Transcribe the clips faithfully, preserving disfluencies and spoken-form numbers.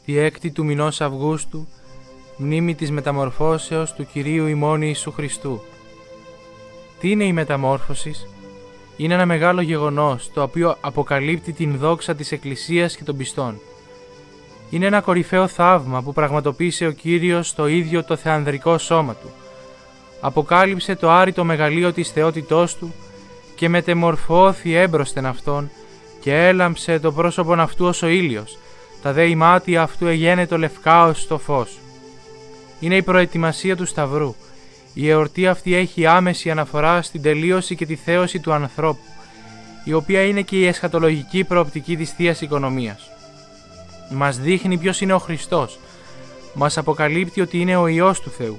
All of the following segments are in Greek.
τη έκτη του μηνός Αυγούστου, μνήμη της μεταμορφώσεως του Κυρίου ημών Ιησού Χριστού. Τι είναι η μεταμόρφωση? Είναι ένα μεγάλο γεγονός, το οποίο αποκαλύπτει την δόξα της Εκκλησίας και των πιστών. Είναι ένα κορυφαίο θαύμα που πραγματοποίησε ο Κύριος στο ίδιο το θεανδρικό σώμα Του. Αποκάλυψε το άρρητο μεγαλείο της θεότητός Του και μετεμορφώθη έμπροσθεν Αυτόν και έλαμψε το πρόσωπον Αυτού ως ο ήλιος, τα δε ημάτια Αυτού εγένετο λευκά ως το φως. Είναι η προετοιμασία του Σταυρού. Η εορτή αυτή έχει άμεση αναφορά στην τελείωση και τη θέωση του ανθρώπου, η οποία είναι και η εσχατολογική προοπτική της Θείας Οικονομίας. Μας δείχνει ποιος είναι ο Χριστός, μας αποκαλύπτει ότι είναι ο Υιός του Θεού,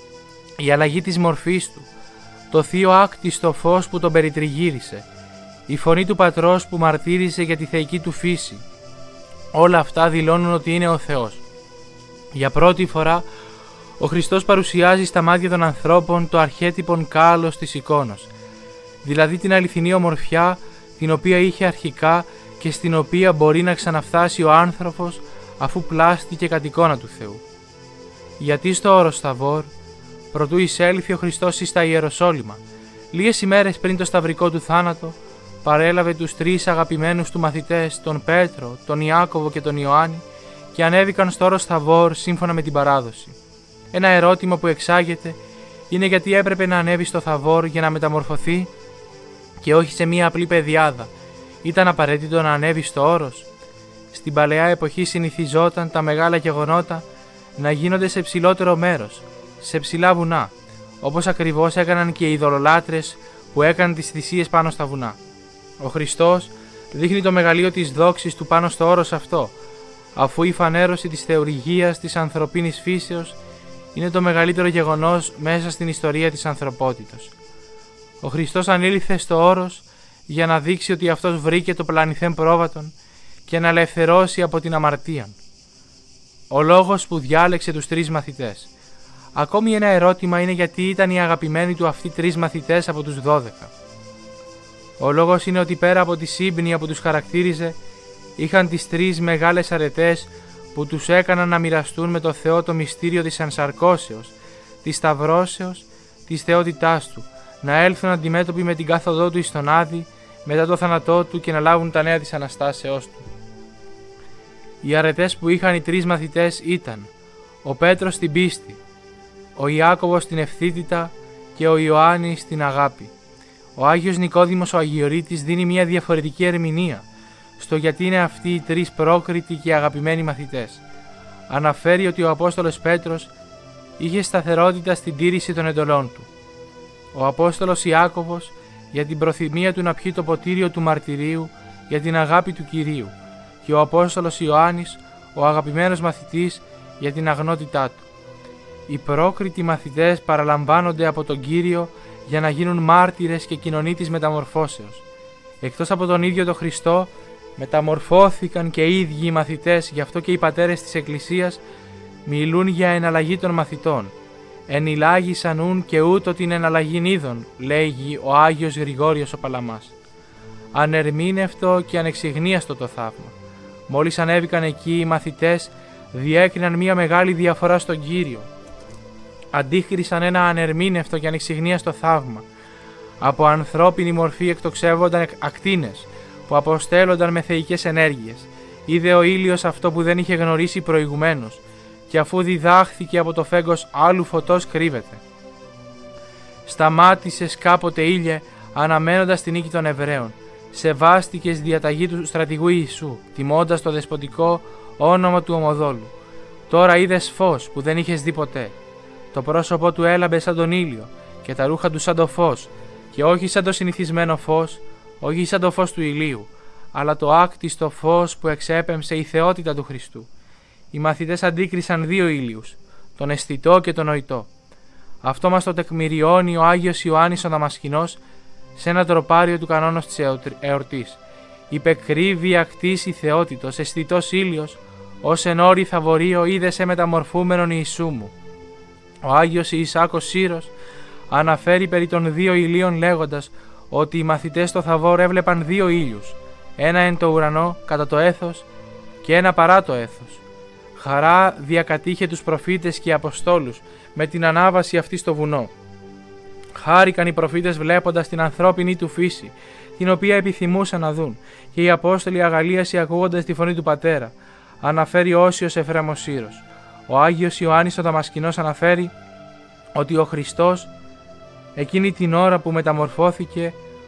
η αλλαγή της μορφής Του, το θείο άκτιστο φως που τον περιτριγύρισε, η φωνή του Πατρός που μαρτύρησε για τη θεϊκή Του φύση. Όλα αυτά δηλώνουν ότι είναι ο Θεός. Για πρώτη φορά, ο Χριστός παρουσιάζει στα μάτια των ανθρώπων το αρχέτυπον κάλος της εικόνος, δηλαδή την αληθινή ομορφιά την οποία είχε αρχικά και στην οποία μπορεί να ξαναφτάσει ο άνθρωπος αφού πλάστηκε κατ' εικόνα του Θεού. Γιατί στο όρος Σταβόρ, προτού εισέλθει ο Χριστός εις τα Ιεροσόλυμα, λίγες ημέρες πριν το σταυρικό του θάνατο, παρέλαβε τους τρεις αγαπημένους του μαθητές, τον Πέτρο, τον Ιάκωβο και τον Ιωάννη, και ανέβηκαν στο όρος Σταβόρ σύμφωνα με την παράδοση. Ένα ερώτημα που εξάγεται είναι γιατί έπρεπε να ανέβει στο Θαβόρ για να μεταμορφωθεί και όχι σε μία απλή πεδιάδα. Ήταν απαραίτητο να ανέβει στο όρος? Στην παλαιά εποχή συνηθιζόταν τα μεγάλα γεγονότα να γίνονται σε ψηλότερο μέρος, σε ψηλά βουνά, όπως ακριβώς έκαναν και οι ειδωλολάτρες που έκαναν τις θυσίες πάνω στα βουνά. Ο Χριστός δείχνει το μεγαλείο της δόξης Του πάνω στο όρος αυτό, αφού η φανέρωση της θεουργίας της ανθρωπίνης φύσεως είναι το μεγαλύτερο γεγονός μέσα στην ιστορία της ανθρωπότητας. Ο Χριστός ανήλθε στο όρος για να δείξει ότι Αυτός βρήκε το πλανηθέν πρόβατον και να ελευθερώσει από την αμαρτία. Ο λόγος που διάλεξε τους τρεις μαθητές. Ακόμη ένα ερώτημα είναι γιατί ήταν οι αγαπημένοι Του αυτοί τρεις μαθητές από τους δώδεκα. Ο λόγος είναι ότι πέρα από τη σύμπνοια που τους χαρακτήριζε, είχαν τις τρεις μεγάλες αρετές που τους έκαναν να μοιραστούν με το Θεό το μυστήριο της ενσαρκώσεως, της σταυρώσεως, της θεότητάς Του, να έλθουν αντιμέτωποι με την κάθοδό Του εις τον Άδη, μετά το θάνατό Του και να λάβουν τα νέα της Αναστάσεώς Του. Οι αρετές που είχαν οι τρεις μαθητές ήταν ο Πέτρος στην πίστη, ο Ιάκωβος στην ευθύτητα και ο Ιωάννης στην αγάπη. Ο Άγιος Νικόδημος ο Αγιορείτης δίνει μια διαφορετική ερμηνεία στο γιατί είναι αυτοί οι τρεις πρόκριτοι και αγαπημένοι μαθητές. Αναφέρει ότι ο Απόστολος Πέτρος είχε σταθερότητα στην τήρηση των εντολών του. Ο Απόστολος Ιάκωβος για την προθυμία του να πιει το ποτήριο του μαρτυρίου για την αγάπη του Κυρίου και ο Απόστολος Ιωάννης, ο αγαπημένος μαθητής, για την αγνότητά του. Οι πρόκριτοι μαθητές παραλαμβάνονται από τον Κύριο για να γίνουν μάρτυρες και κοινωνοί της μεταμορφώσεως. Εκτός από τον ίδιο τον Χριστό, μεταμορφώθηκαν και οι ίδιοι οι μαθητές, γι' αυτό και οι πατέρες της Εκκλησίας μιλούν για εναλλαγή των μαθητών. «Ενιλάγησαν ούν και ούτω την εναλλαγήν είδων», λέγει ο Άγιος Γρηγόριος ο Παλαμάς. Ανερμήνευτο και ανεξιγνίαστο το θαύμα. Μόλις ανέβηκαν εκεί, οι μαθητές διέκριναν μία μεγάλη διαφορά στον Κύριο. Αντίχρισαν ένα ανερμήνευτο και ανεξιγνίαστο θαύμα. Από ανθρώπινη μορφή εκτοξεύονταν ακτίνες που αποστέλλονταν με θεϊκές ενέργειες. Είδε ο ήλιος αυτό που δεν είχε γνωρίσει προηγουμένως και αφού διδάχθηκε από το φέγγος άλλου φωτός κρύβεται. Σταμάτησες κάποτε, ήλιε, αναμένοντας την νίκη των Εβραίων. Σεβάστηκες διαταγή του στρατηγού Ιησού, τιμώντας το δεσποτικό όνομα του ομοδόλου. Τώρα είδες φως που δεν είχες δει ποτέ. Το πρόσωπό του έλαμπε σαν τον ήλιο και τα ρούχα του σαν το φως, και όχι σαν το συνηθισμένο φως, όχι σαν το φως του ηλίου, αλλά το άκτιστο φως που εξέπεμψε η θεότητα του Χριστού. Οι μαθητές αντίκρισαν δύο ήλιους, τον αισθητό και τον νοητό. Αυτό μας το τεκμηριώνει ο Άγιος Ιωάννης ο Δαμασκηνός σε ένα τροπάριο του κανόνος της εορτής. «Υπεκρύβει ακτής η θεότητος, αισθητός ήλιος, ως εν όρη θαβορείο είδε σε μεταμορφούμενον Ιησού μου». Ο Άγιος Ιησάκος Σύρος αναφέρει περί των δύο ηλίων λέγοντας ότι οι μαθητές στο Θαβόρ έβλεπαν δύο ήλιους, ένα εν το ουρανό κατά το έθος και ένα παρά το έθος. Χαρά διακατήχε τους προφήτες και οι Αποστόλους με την ανάβαση αυτή στο βουνό. Χάρηκαν οι προφήτες βλέποντας την ανθρώπινη του φύση, την οποία επιθυμούσαν να δουν, και οι Απόστολοι αγαλίασοι ακούγοντας τη φωνή του Πατέρα. Αναφέρει Όσιος Εφραίμος Σύρος. Ο Άγιος Ιωάννης ο Δαμασκηνός αναφέρει ότι ο Χριστός εκείνη την ώρα που μεταμορφώθηκε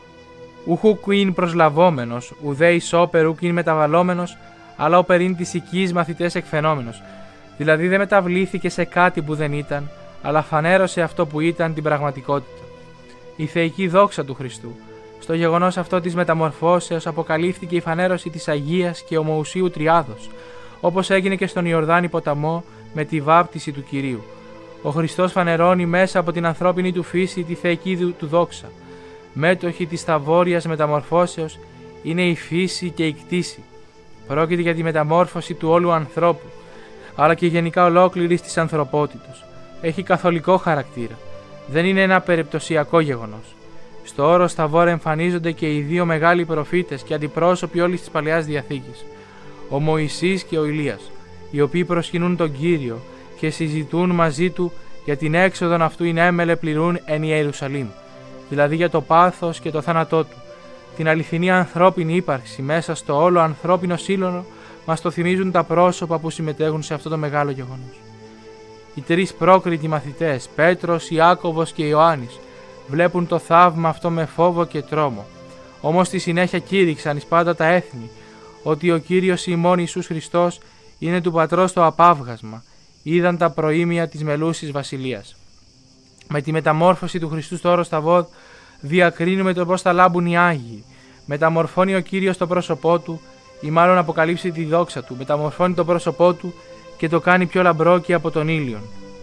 ουχουκ ειν προσλαβόμενος, ουδέ ισόπερ ουκ ειν μεταβαλλόμενος, αλλά ο περίν της οικής μαθητές εκφαινόμενος. Δηλαδή δεν μεταβλήθηκε σε κάτι που δεν ήταν, αλλά φανέρωσε αυτό που ήταν την πραγματικότητα. Η θεϊκή δόξα του Χριστού. Στο γεγονός αυτό της μεταμορφώσεως αποκαλύφθηκε η φανέρωση της Αγίας και Ομοουσίου Τριάδος, όπως έγινε και στον Ιορδάνη ποταμό με τη βάπτιση του Κυρίου. Ο Χριστός φανερώνει μέσα από την ανθρώπινη του φύση τη θεϊκή του δόξα. Μέτοχη της σταυόριας μεταμορφώσεως είναι η φύση και η κτήση. Πρόκειται για τη μεταμόρφωση του όλου ανθρώπου, αλλά και γενικά ολόκληρης της ανθρωπότητος. Έχει καθολικό χαρακτήρα. Δεν είναι ένα περιπτωσιακό γεγονός. Στο όρος Σταβόρα εμφανίζονται και οι δύο μεγάλοι προφήτες και αντιπρόσωποι όλης της Παλαιάς Διαθήκης, ο Μωυσής και ο Ηλίας, οι οποίοι προσκυνούν τον Κύριο και συζητούν μαζί του για την έξοδον αυτού ειν έμελε πληρούν εν Ιερουσαλήμ, δηλαδή για το πάθος και το θάνατό του. Την αληθινή ανθρώπινη ύπαρξη μέσα στο όλο ανθρώπινο σύλλογο μας το θυμίζουν τα πρόσωπα που συμμετέχουν σε αυτό το μεγάλο γεγονός. Οι τρεις πρόκριτοι μαθητές, Πέτρος, Ιάκωβος και Ιωάννης, βλέπουν το θαύμα αυτό με φόβο και τρόμο. Όμως στη συνέχεια κήρυξαν εις πάντα τα έθνη ότι ο Κύριος ημών Ιησούς Χριστός είναι του Πατρός το απάβγασμα. Είδαν τα προήμια της μελούσης βασιλείας. Με τη μεταμόρφωση του Χριστού στο όρος Σταβόδ διακρίνουμε το πώς θα λάμπουν οι Άγιοι. Μεταμορφώνει ο Κύριος το πρόσωπό του, ή μάλλον αποκαλύψει τη δόξα του. Μεταμορφώνει το πρόσωπό του και το κάνει πιο λαμπρό και από τον ήλιον.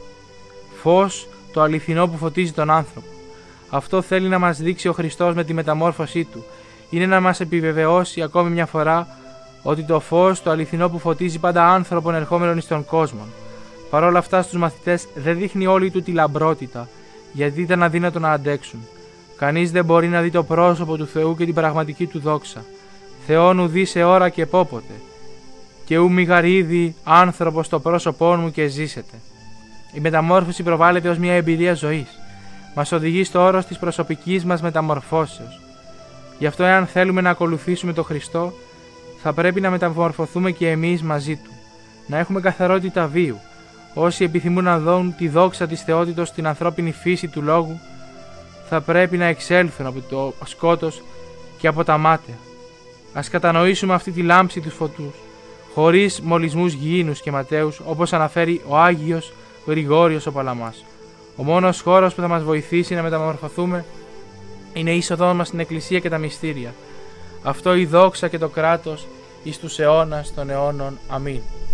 Φως, το αληθινό που φωτίζει τον άνθρωπο. Αυτό θέλει να μας δείξει ο Χριστός με τη μεταμόρφωσή του. Είναι να μας επιβεβαιώσει ακόμη μια φορά ότι το φως, το αληθινό που φωτίζει πάντα άνθρωπον ερχόμενον εις τον κόσμο. Παρ' όλα αυτά στους μαθητές δεν δείχνει όλη του τη λαμπρότητα, γιατί ήταν αδύνατο να αντέξουν. Κανείς δεν μπορεί να δει το πρόσωπο του Θεού και την πραγματική του δόξα. Θεόν ουδή σε ώρα και πόποτε. Και ου μη γαρίδι άνθρωπο στο πρόσωπό μου και ζήσετε. Η μεταμόρφωση προβάλλεται ως μια εμπειρία ζωής. Μας οδηγεί στο όρος της προσωπικής μας μεταμορφώσεως. Γι' αυτό, εάν θέλουμε να ακολουθήσουμε τον Χριστό, θα πρέπει να μεταμορφωθούμε και εμείς μαζί του. Να έχουμε καθαρότητα βίου. Όσοι επιθυμούν να δουν τη δόξα της θεότητος στην ανθρώπινη φύση του λόγου, θα πρέπει να εξέλθουν από το σκότος και από τα μάταια. Ας κατανοήσουμε αυτή τη λάμψη του φωτούς, χωρίς μολυσμούς γήινους και ματαίους, όπως αναφέρει ο Άγιος Γρηγόριος ο Παλαμάς. Ο μόνος χώρος που θα μας βοηθήσει να μεταμορφωθούμε είναι η είσοδό μας στην Εκκλησία και τα μυστήρια. Αυτό η δόξα και το κράτος εις τους αιώνας των αιώνων. Αμήν.